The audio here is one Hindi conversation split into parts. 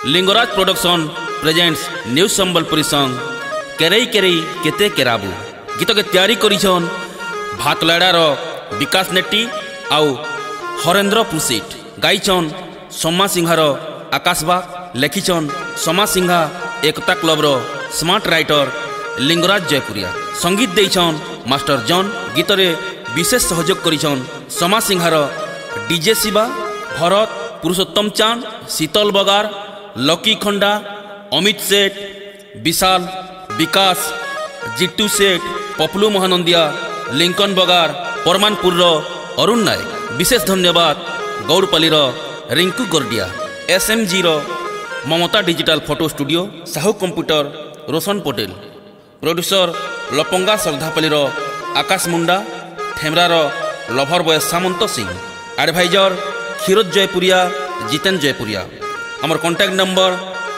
Lingaraj production presents new Sambalpuri song केरई केरई केते केराबू गीत के तैयारी करिछन भातलाड़ार विकास नेट्टी आउ हरेंद्र पुसीट गाइछन सोमा सिंहार आकाशबा लेखिछन सोमा सिंहा एकता क्लबर स्मार्ट राइटर लिंगराज जयपुरिया संगीत देइछन मास्टर जॉन गीत रे विशेष सहयोग करिछन सोमा सिंहार डीजे शिवा भरत पुरुषोत्तम चांद शीतल बगार लकी खंडा अमित सेठ विशाल विकास जिट्टू सेठ पपलू महानंदिया लिंकन बगार परमानपुर अरुण नायक विशेष धन्यवाद Gaudpali Rinku Gordia SMG Mamta digital photo studio Sahu computer Roshan Patel producer लपंगा श्रद्धापाली आकाश मुंडा ठेमरार lover boy Samant Singh adviser Kshirod Jaipuria Jiten Jaipuria आमर कॉन्टैक्ट नंबर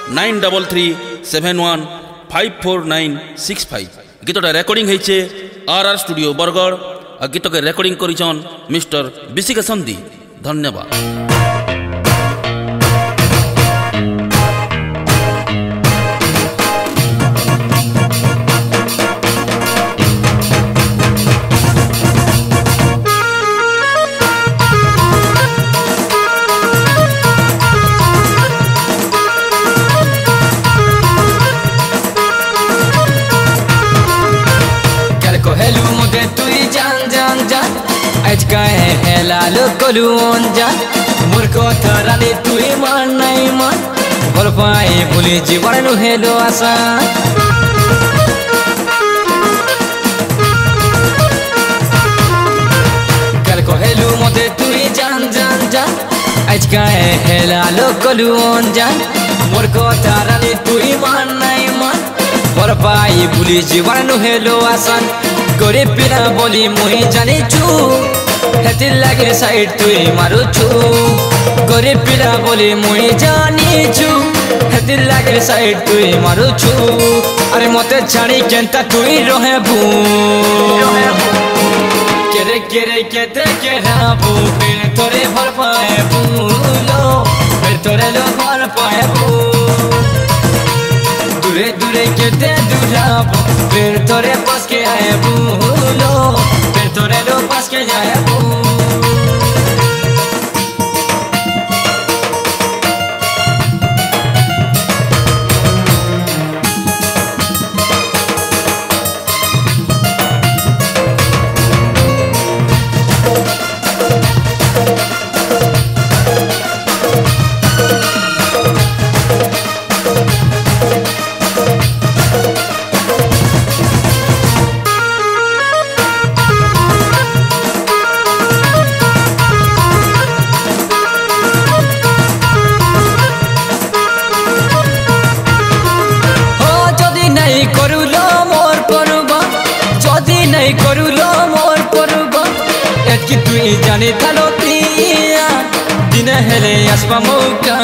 9371515495 गीतटा रेकर्डिंग होइछे RR स्टूडियो बरगढ़ और गीत के रेकर्डिंग करिछन मिस्टर बिसिके संदी धन्यवाद। आज कहे हेला लोकलुन जा मुर्को थराले तुई मान नहीं मान बोल पाए भूली जीवन नु हेलो आशा कल को हेलु मोते तुई जान जान जान आज कहे हेला लोकलुन जा मुर्को थराले तुई मान नहीं मान बोल पाए भूली जीवन नु हेलो आशा गोरे पिला बोली मुही जानी छु हेती लागे साइड तुई मारू छु गोरे पिला बोली मुही जानी छु हेती लागे साइड तुई मारू छु अरे मोते छाड़ी केंता तुई रहे भू केरे केरे केते केराबू फिर तोरे भर पाए भूलो फिर तोरे लो भर पाए भू दूरे दूरे केते दूराबू फिर तोरे पास के आए भूलो फिर तोरे लो पास के जाए भू करुलो मोर परबा एतकी तुई जाने थालो पिया दिन हेले आसपा मौका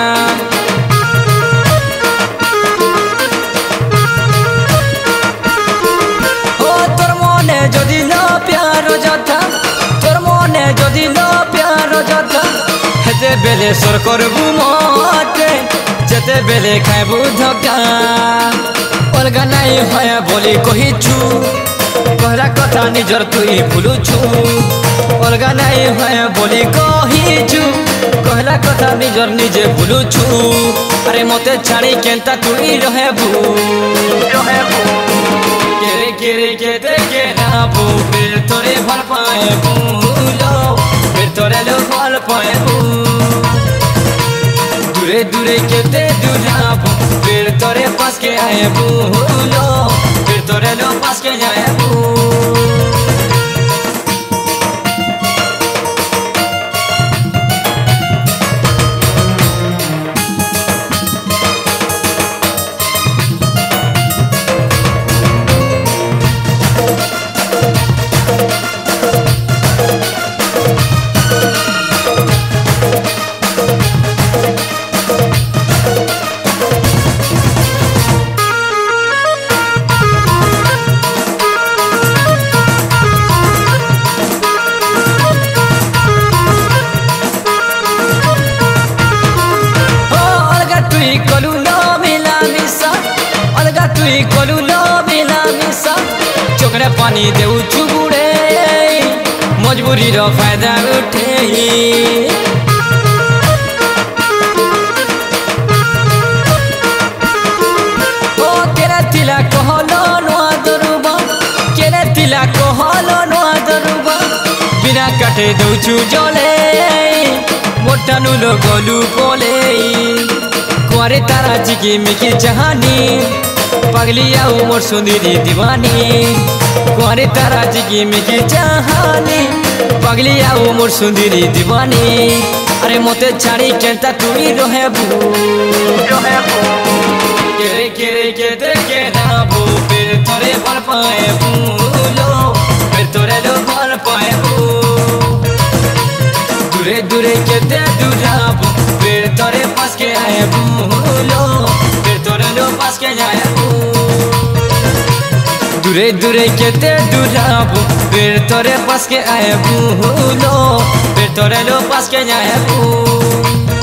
ओ तोर मने जदि न प्यार जथा तोर मने जदि न प्यार जथा हेते बेले सर करबू मते जेते बेले खाइबू धक्का अलगा नहीं होया बोली कही छु कहला कथा निजर तुई भूलू छु अलगा नहीं है बोली कही छु कहला कथा निजर निजे भूलू छु अरे मोते छाड़ी केंता तुई रहे भू केरे केरे केते केराबू फिर तोरे भर पाए भूलो फिर तोरे लो भर पाए भू दूरे दूरे केते दूराबू फिर तोरे पास के आए भूलो फिर तोरे लो पास के जाए भू तुई कलू लो मिला मिसा अलगा तुई कलू लो मिला मिसा चोकरे पानी देउ चुबुड़े मजबूरी रो फायदा उठे ओ केरा तिला कहलो नोआ दरुबा केरा तिला कहलो नोआ दरुबा बिना काटे दउछु जले मोटा नुलो गोलू बोले कुआरे तारा जिकी मिकी जहानी पगली आओ मोर सुंदरी दीवानी कुआरे तारा जिकी मिकी जहानी पगली आओ मोर सुंदरी दीवानी अरे मोते छाड़ी केंता तुई रोहेबू केरे केरे केते केनाबू फिर तोरे भर पाए भूलो फिर तोरे लो भर पाए दूरे दूरे केते दूराबू फिर तोरे पास के आए भूलो फिर तोरे लो पास के जाए दूरे दूरे केते दूराबू फिर तोरे पास के आए भूलो फिर तोरे लो पास के जाए